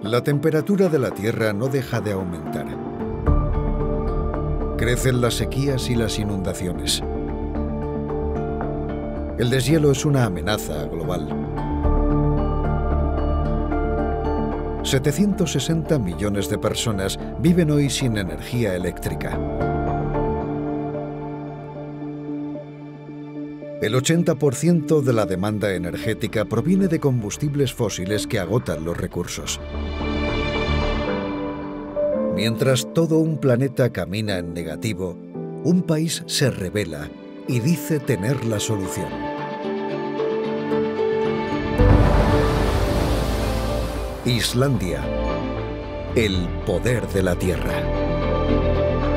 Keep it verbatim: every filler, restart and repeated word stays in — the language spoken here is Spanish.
La temperatura de la Tierra no deja de aumentar. Crecen las sequías y las inundaciones. El deshielo es una amenaza global. setecientos sesenta millones de personas viven hoy sin energía eléctrica. El ochenta por ciento de la demanda energética proviene de combustibles fósiles que agotan los recursos. Mientras todo un planeta camina en negativo, un país se rebela y dice tener la solución. Islandia, el poder de la tierra.